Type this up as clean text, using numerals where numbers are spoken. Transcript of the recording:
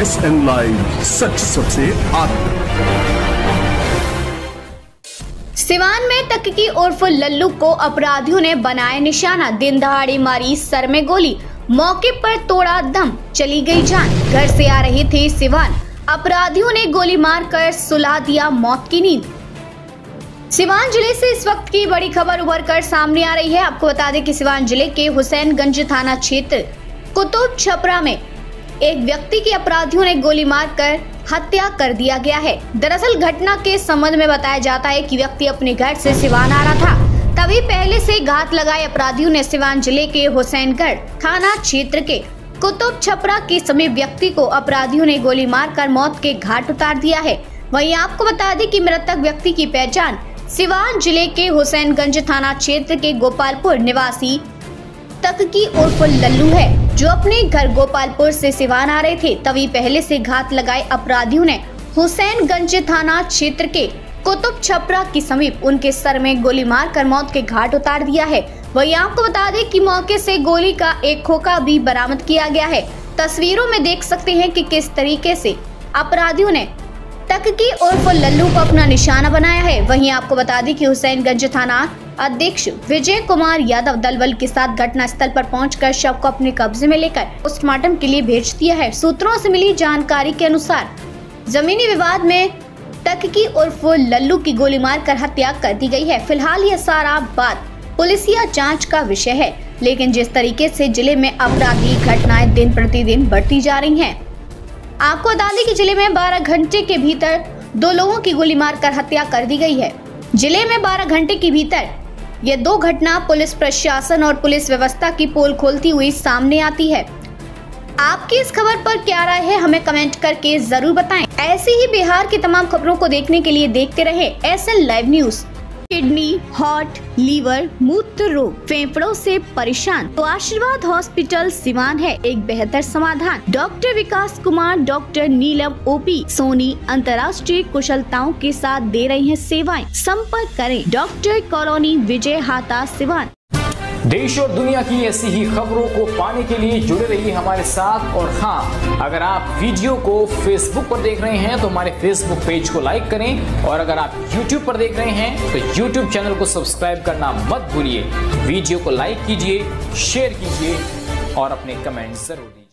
SN live, सच सबसे आगे। सिवान में टक्की उर्फ लल्लू को अपराधियों ने बनाया निशाना। दिन दहाड़े मारी सर में गोली, मौके पर तोड़ा दम, चली गई जान। घर से आ रहे थे सिवान, अपराधियों ने गोली मारकर सुला दिया मौत की नींद। सिवान जिले से इस वक्त की बड़ी खबर उभर कर सामने आ रही है। आपको बता दें कि सिवान जिले के हुसैनगंज थाना क्षेत्र कुतुब छपरा में एक व्यक्ति की अपराधियों ने गोली मारकर हत्या कर दिया गया है। दरअसल घटना के संबंध में बताया जाता है कि व्यक्ति अपने घर से सिवान आ रहा था, तभी पहले से घात लगाए अपराधियों ने सिवान जिले के हुसैनगंज थाना क्षेत्र के कुतुब छपरा के समीप व्यक्ति को अपराधियों ने गोली मारकर मौत के घाट उतार दिया है। वहीं आपको बता दें कि मृतक व्यक्ति की पहचान सिवान जिले के हुसैनगंज थाना क्षेत्र के गोपालपुर निवासी टक्की उर्फ लल्लू है, जो अपने घर गोपालपुर से सिवान आ रहे थे। तभी पहले से घात लगाए अपराधियों ने हुसैनगंज थाना क्षेत्र के कुतुब छपरा के समीप उनके सर में गोली मारकर मौत के घाट उतार दिया है। वहीं आपको बता दें कि मौके से गोली का एक खोखा भी बरामद किया गया है। तस्वीरों में देख सकते हैं कि किस तरीके से अपराधियों ने टक्की उर्फ लल्लू को अपना निशाना बनाया है। वहीं आपको बता दें कि हुसैनगंज थाना अध्यक्ष विजय कुमार यादव दलबल के साथ घटना स्थल पर पहुंचकर शव को अपने कब्जे में लेकर पोस्टमार्टम के लिए भेज दिया है। सूत्रों से मिली जानकारी के अनुसार जमीनी विवाद में टक्की उर्फ लल्लू की गोली मारकर हत्या कर दी गई है। फिलहाल यह सारा बात पुलिसिया जांच का विषय है, लेकिन जिस तरीके से जिले में आपराधिक घटनाएं दिन प्रतिदिन बढ़ती जा रही हैं, आपको बता दें कि जिले में 12 घंटे के भीतर 2 लोगों की गोली मारकर हत्या कर दी गई है। जिले में 12 घंटे के भीतर ये 2 घटना पुलिस प्रशासन और पुलिस व्यवस्था की पोल खोलती हुई सामने आती है। आपकी इस खबर पर क्या राय है, हमें कमेंट करके जरूर बताएं। ऐसे ही बिहार की तमाम खबरों को देखने के लिए देखते रहे SN live news. Kidney, heart, liver, मूत्र रोग, फेफड़ों से परेशान तो आशीर्वाद हॉस्पिटल सिवान है एक बेहतर समाधान। Doctor Vikas Kumar, doctor Neelam OP Soni अंतर्राष्ट्रीय कुशलताओं के साथ दे रही हैं सेवाएं। संपर्क करें डॉक्टर कॉलोनी विजय हाता सिवान। देश और दुनिया की ऐसी ही खबरों को पाने के लिए जुड़े रहिए हमारे साथ। और हाँ, अगर आप वीडियो को फेसबुक पर देख रहे हैं तो हमारे फेसबुक पेज को लाइक करें, और अगर आप यूट्यूब पर देख रहे हैं तो यूट्यूब चैनल को सब्सक्राइब करना मत भूलिए। वीडियो को लाइक कीजिए, शेयर कीजिए और अपने कमेंट जरूर दीजिए।